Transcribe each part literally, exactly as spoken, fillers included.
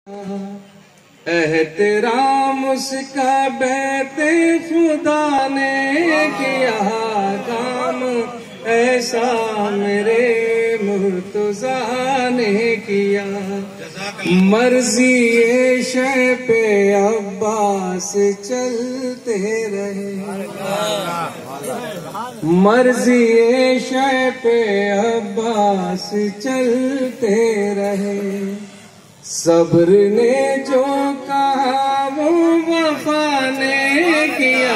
एहतराम उसका बैते खुदा ने किया, काम ऐसा मेरे मुर्तज़ा ने किया। मर्जी ये शय पे अब्बास चलते रहे, मर्जी ये शय पे अब्बास चलते रहे। सब्र ने जो कहा वो वफा ने किया,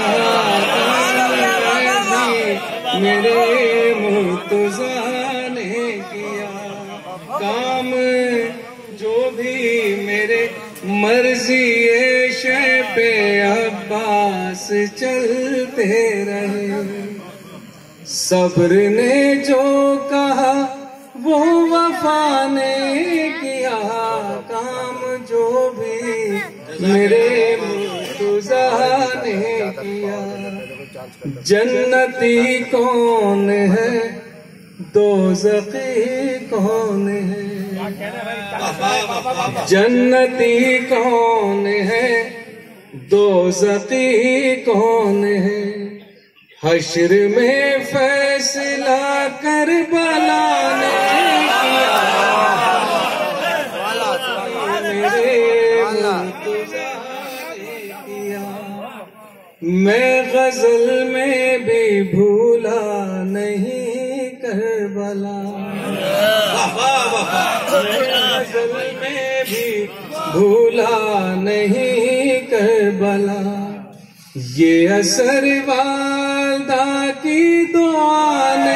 मेरे मुर्तज़ा ने किया। काम जो भी मेरे मर्जी ये शय पे अब्बास चलते रहे। सब्र ने जो कहा वो वफा ने किया, काम जो भी मेरे मुर्तज़ा ने किया। जन्नती कौन है, दोज़खी कौन है, जन्नती कौन है, दोज़खी कौन है। हश्र में फैसला करबला ने किया, मेरे मुर्तज़ा ने किया। मैं गजल में भी भूला नहीं करबला, मैं गजल में भी भूला नहीं करबला। ये असर वालदा की दुआ ने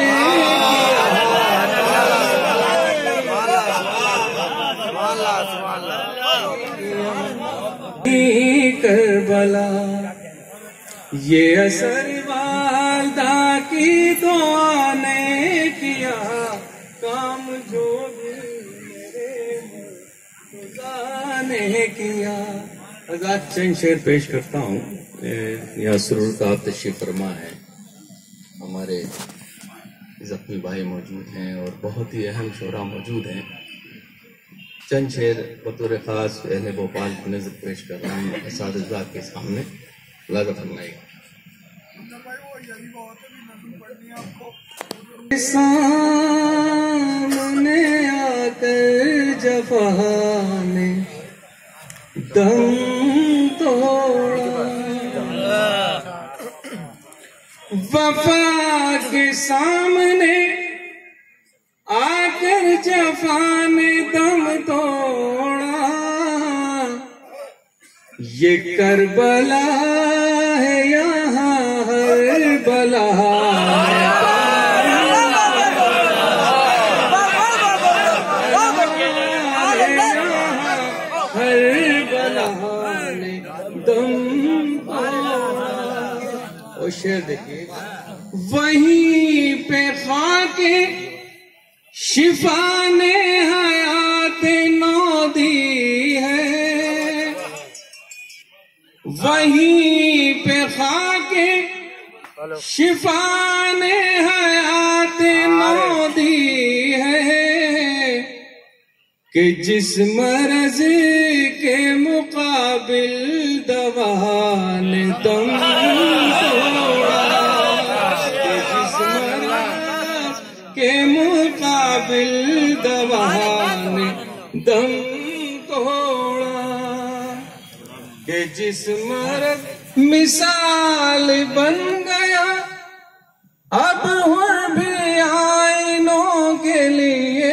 किया, करबला। ये असर वालदा की दुआ ने किया, काम जो भी मेरे मुर्तज़ा ने किया। आजाद चंद शेर पेश करता हूँ। यहाँ सुरूर का तशरीफ फरमा है, हमारे जख्मी भाई मौजूद हैं और बहुत ही अहम शोरा मौजूद हैं। चंद शेर बतौर ख़ास अहले भोपाल की नज़र पेश कर रहा हूँ असातिज़ा के सामने, लाज़ा फरमाइएगा। सामने आकर जफ़ा ने दम तोड़ा, वफा के सामने आकर जफा ने दम तोड़ा। ये करबला है यहाँ हर बला, हर बला ने दम तोड़ा। और शेर देखिए, वहीं पे खाके शिफा ने हयात नौ दी है, वहीं पे खाके शिफा ने हयात नौ दी है। कि जिस मरज के मुकाबिल दवा ने दम तोड़ा, जिस मरज के मुकाबिल दवा ने दम तोड़ा। कि जिस मरज मिसाल बन गया अब हुर भी आईनों के लिए,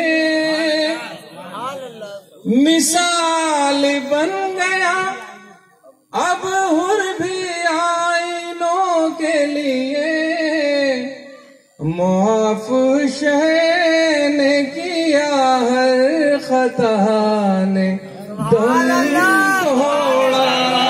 मिसाल बन गया अब हुर भी आईनों के लिए। मुआफ शय ने किया हर खता ने दम तोड़ा,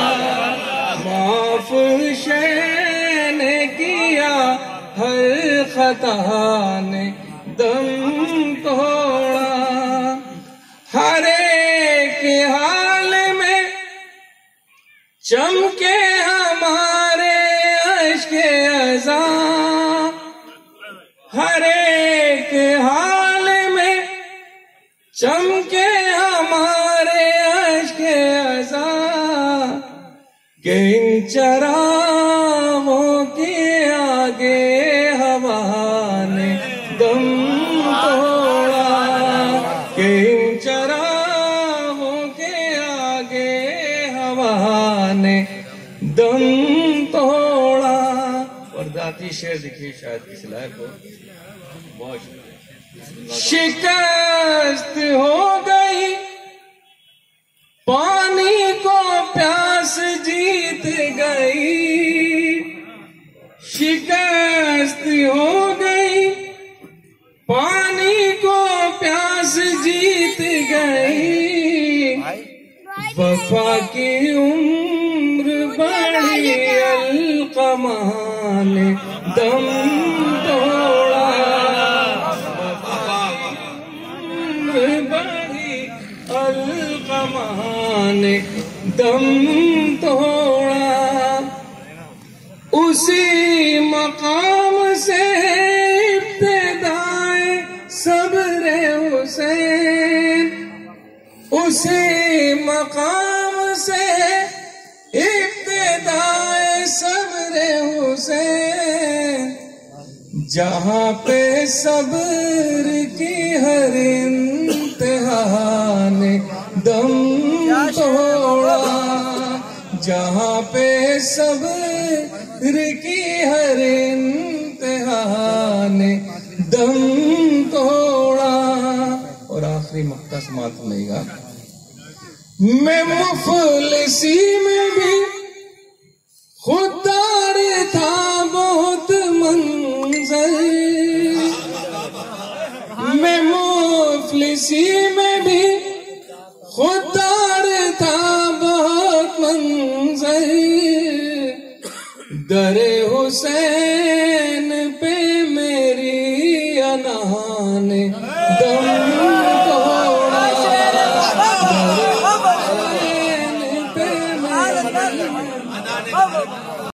मुआफ शय ने किया हर खता ने दम तोड़ा। हर एक हाल में चमके हमारे अश्के अज़ा, हर एक हाल में चमके हमारे अश्के कि इन चरागों के आगे हवा ने दम तोड़ा, कि इन चरागों के आगे हवा ने दम तोड़ा। और दाती शेर दिखिए शायद किस लायक हो। बहुत शिकस्त हो गई पानी को प्यास जीत गई, शिकस्त हो गई पानी को प्यास जीत गई। वफा की उम्र बड़ी अलकमा ने दम तोड़ा, उम्र बड़ी अलकमा ने दम तोड़ा। उसी मकाम से इब्तिदाए सब्र हुसैन, उसी मकाम से इब्तिदाए सब्र हुसैन, जहाँ पे सब्र की हर इंतहा ने दम तोड़ा, जहाँ पे सब्र की हर इंतहा ने दम तोड़ा। और आखिरी मक्ता समाप्त होगा। मैं मुफलिसी में भी खुददार था बहुत मंज़र, मैं मुफलिसी में भी खुददार था बहुत मंज़र। दरे हुसैन पे मेरी अना ने दम तोड़ा, दरे हुसैन पे मेरी